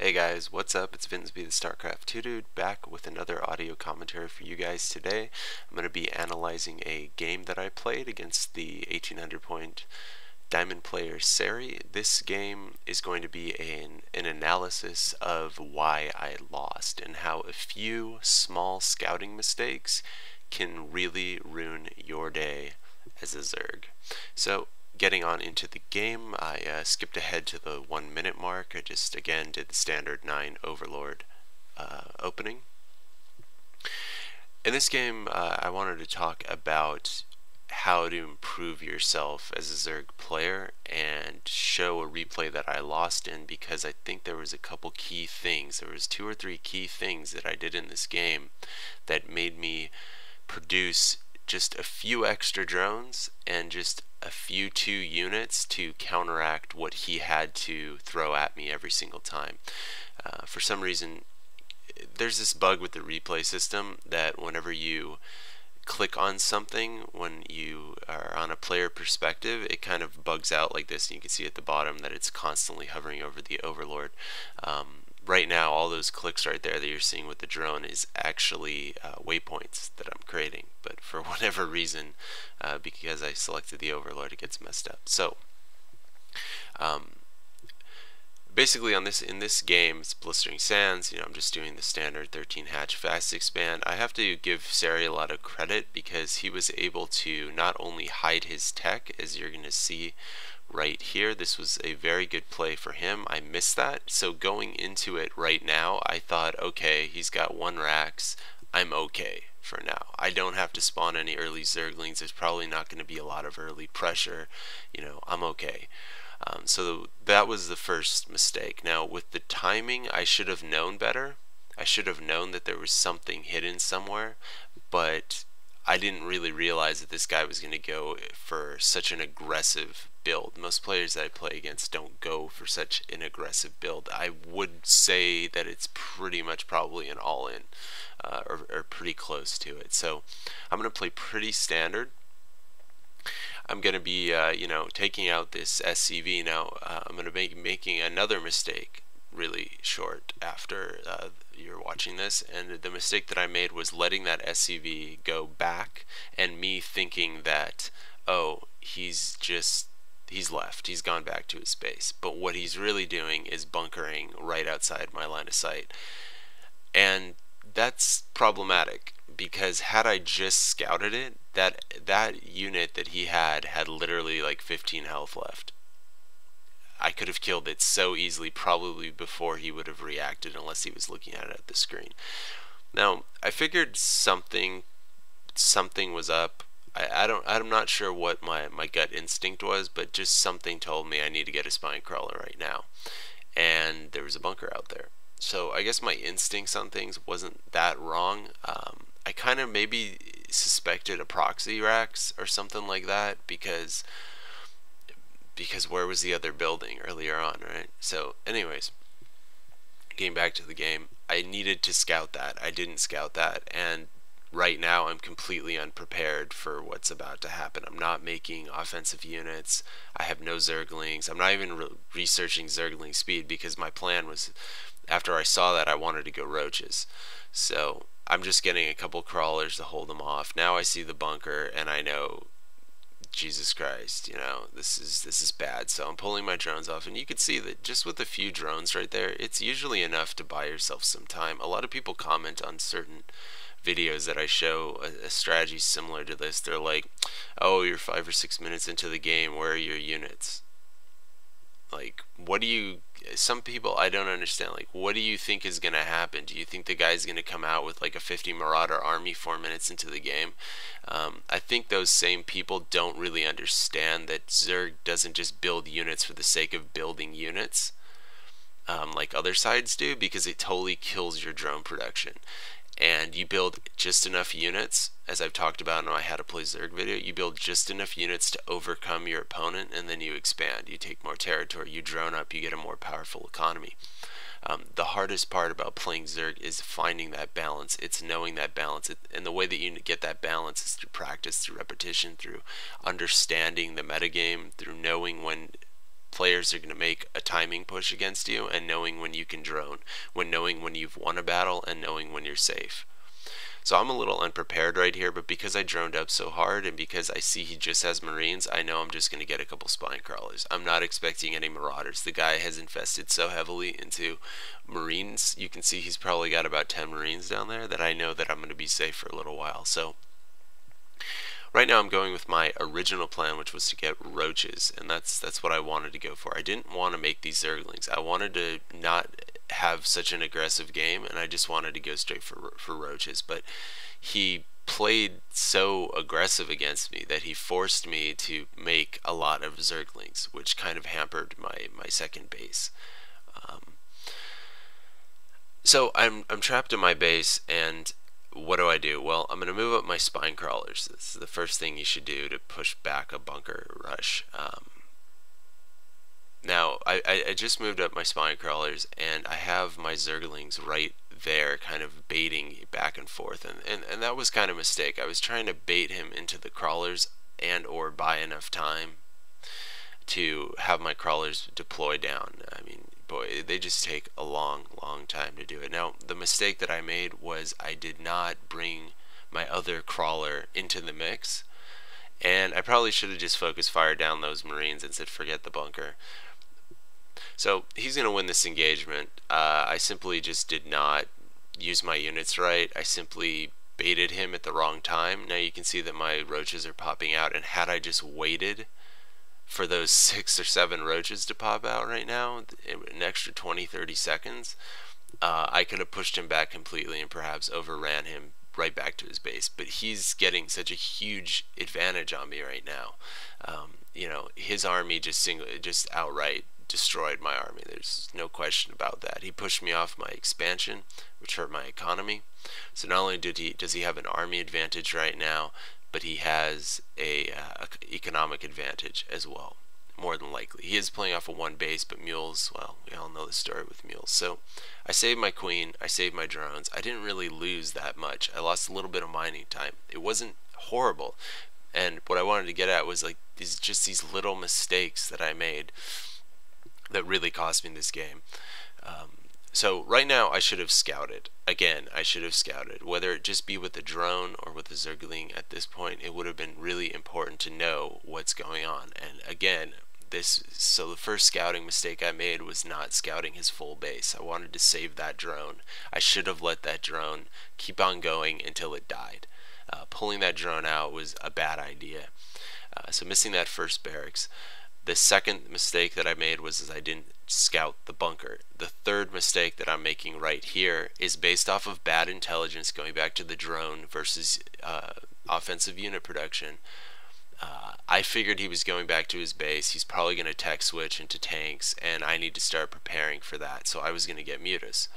Hey guys, what's up? It's Vinsby the StarCraft 2 Dude back with another audio commentary for you guys today. I'm going to be analyzing a game that I played against the 1800 point Diamond player Sari. This game is going to be an analysis of why I lost and how a few small scouting mistakes can really ruin your day as a Zerg. So getting on into the game, I skipped ahead to the 1 minute mark. I just again did the standard 9 Overlord opening. In this game, I wanted to talk about how to improve yourself as a Zerg player and show a replay that I lost in, because I think there was a couple key things. There was 2 or 3 key things that I did in this game that made me produce just a few extra drones and just a few 2 units to counteract what he had to throw at me every single time. For some reason, there's this bug with the replay system that whenever you click on something when you are on a player perspective, it kind of bugs out like this, and you can see at the bottom that it's constantly hovering over the Overlord. Right now, all those clicks right there that you're seeing with the drone is actually waypoints that I'm creating, but for whatever reason, because I selected the Overlord, it gets messed up. So basically in this game, it's Blistering Sands. I'm just doing the standard 13 hatch fast expand. I have to give Sari a lot of credit because he was able to not only hide his tech, as you're going to see right here. This was a very good play for him. I missed that. So going into it right now, I thought, okay, he's got 1 Rax. I'm okay for now. I don't have to spawn any early Zerglings. There's probably not going to be a lot of early pressure. I'm okay. So that was the first mistake. Now with the timing, I should have known better. I should have known that there was something hidden somewhere, but I didn't really realize that this guy was going to go for such an aggressive build. Most players that I play against don't go for such an aggressive build. I would say that it's pretty much probably an all-in, or pretty close to it. So I'm going to play pretty standard. I'm going to be, taking out this SCV. Now, I'm going to be making another mistake really short after you're watching this, and the mistake that I made was letting that SCV go back and me thinking that, oh, he's left, he's gone back to his base, but what he's really doing is bunkering right outside my line of sight, and that's problematic because had I just scouted it, that unit that he had literally like 15 health left. I could have killed it so easily, probably before he would have reacted, unless he was looking at it at the screen. Now, I figured something was up. I'm not sure what my gut instinct was, but just something told me I need to get a spine crawler right now. And there was a bunker out there. So I guess my instincts on things wasn't that wrong. I kind of maybe suspected a proxy Rax or something like that, because where was the other building earlier on, right? So anyways, getting back to the game, I needed to scout that. I didn't scout that, and right now I'm completely unprepared for what's about to happen. I'm not making offensive units. I have no Zerglings. I'm not even researching Zergling speed, because my plan was, after I saw that, I wanted to go roaches. So I'm just getting a couple crawlers to hold them off. Now I see the bunker and I know, Jesus Christ, this is bad. So I'm pulling my drones off, and you can see that just with a few drones right there, it's usually enough to buy yourself some time. A lot of people comment on certain videos that I show a strategy similar to this. They're like, oh, you're 5 or 6 minutes into the game, where are your units? Like, some people, I don't understand, like, what do you think is going to happen? Do you think the guy's going to come out with like a 50 Marauder army 4 minutes into the game? I think those same people don't really understand that Zerg doesn't just build units for the sake of building units, like other sides do, because it totally kills your drone production. And you build just enough units, as I've talked about in my How to Play Zerg video, you build just enough units to overcome your opponent, and then you expand. You take more territory, you drone up, you get a more powerful economy. The hardest part about playing Zerg is finding that balance. It's knowing that balance, and the way that you get that balance is through practice, through repetition, through understanding the metagame, through knowing when players are going to make a timing push against you, and knowing when you can drone, knowing when you've won a battle, and knowing when you're safe. So I'm a little unprepared right here, but because I droned up so hard and because I see he just has Marines, I know I'm just going to get a couple spine crawlers. I'm not expecting any Marauders. The guy has invested so heavily into Marines. You can see he's probably got about 10 Marines down there that I know that I'm going to be safe for a little while. So right now I'm going with my original plan, which was to get roaches, and that's what I wanted to go for. I didn't want to make these Zerglings. I wanted to not have such an aggressive game, and I just wanted to go straight for roaches. But he played so aggressive against me that he forced me to make a lot of Zerglings, which kind of hampered my second base. So I'm trapped in my base, and what do? Well, I'm going to move up my spine crawlers. This is the first thing you should do to push back a bunker rush. Now, I just moved up my spine crawlers, and I have my Zerglings right there kind of baiting back and forth, and that was kind of a mistake. I was trying to bait him into the crawlers and or buy enough time to have my crawlers deploy down. I mean, boy, they just take a long time to do it. Now, the mistake that I made was I did not bring my other crawler into the mix, and I probably should have just focused fire down those Marines and said forget the bunker. So he's going to win this engagement. I simply just did not use my units right. I simply baited him at the wrong time. Now you can see that my roaches are popping out, and had I just waited for those 6 or 7 roaches to pop out right now, an extra 20-30 seconds, I could have pushed him back completely and perhaps overran him right back to his base. But he's getting such a huge advantage on me right now. You know, his army just outright destroyed my army. There's no question about that. He pushed me off my expansion, which hurt my economy. So not only does he have an army advantage right now, but he has a economic advantage as well, more than likely. He is playing off of 1 base, but mules, well, we all know the story with mules. So I saved my queen, I saved my drones. I didn't really lose that much. I lost a little bit of mining time. It wasn't horrible. And what I wanted to get at was like these little mistakes that I made that really cost me this game. So right now I should have scouted. Again, I should have scouted. Whether it just be with the drone or with the Zergling at this point, it would have been really important to know what's going on. And again, so the first scouting mistake I made was not scouting his full base. I wanted to save that drone. I should have let that drone keep on going until it died. Pulling that drone out was a bad idea. So missing that first barracks. The second mistake that I made was I didn't scout the bunker. The third mistake that I'm making right here is based off of bad intelligence, going back to the drone versus offensive unit production. I figured he was going back to his base. He's probably going to tech switch into tanks, and I need to start preparing for that. So I was going to get Mutas.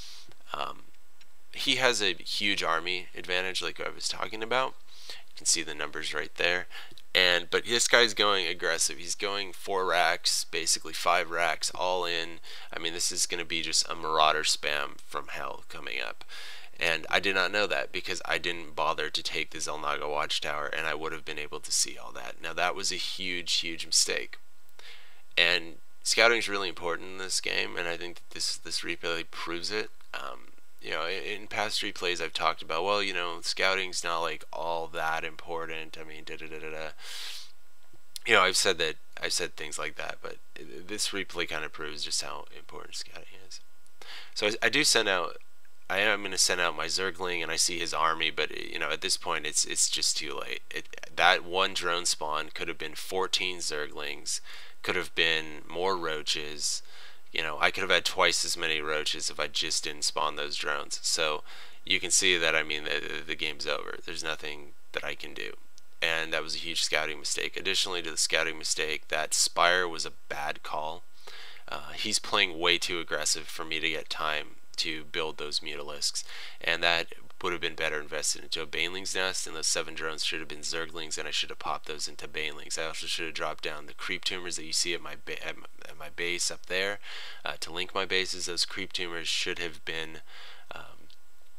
He has a huge army advantage like I was talking about. You can see the numbers right there. But this guy's going aggressive. He's going 4 racks, basically 5 racks, all in. I mean, this is going to be just a Marauder spam from hell coming up. And I did not know that because I didn't bother to take the Xel'Naga Watchtower, and I would have been able to see all that. Now, that was a huge mistake. And scouting is really important in this game, and I think that this replay proves it. You know, in past replays I've talked about, well, you know, scouting's not like all that important. I mean, You know, I've said things like that, but this replay kind of proves just how important scouting is. So I do send out. I am going to send out my Zergling, and I see his army, but you know, at this point, it's just too late. That one drone spawn could have been 14 Zerglings, could have been more roaches. You know, I could have had twice as many roaches if I just didn't spawn those drones. So you can see that, I mean, the game's over. There's nothing that I can do. And that was a huge scouting mistake. Additionally to the scouting mistake, that Spire was a bad call. He's playing way too aggressive for me to get time to build those Mutalisks. And that would have been better invested into a Baneling's Nest, and those 7 drones should have been Zerglings, and I should have popped those into Banelings. I also should have dropped down the creep tumors that you see at my base up there to link my bases. Those creep tumors should have been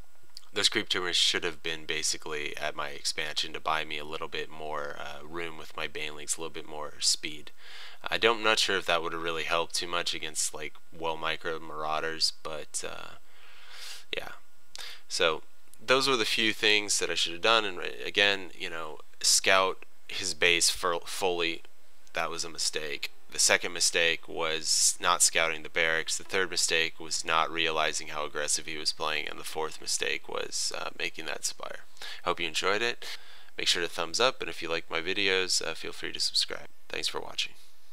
Those creep tumors should have been basically at my expansion to buy me a little bit more room with my banelings, a little bit more speed. I'm not sure if that would have really helped too much against like well micro marauders, but yeah. So those were the few things that I should have done. And again, scout his base fully. That was a mistake. The second mistake was not scouting the barracks. The third mistake was not realizing how aggressive he was playing. And the fourth mistake was making that spire. Hope you enjoyed it. Make sure to thumbs up. And if you like my videos, feel free to subscribe. Thanks for watching.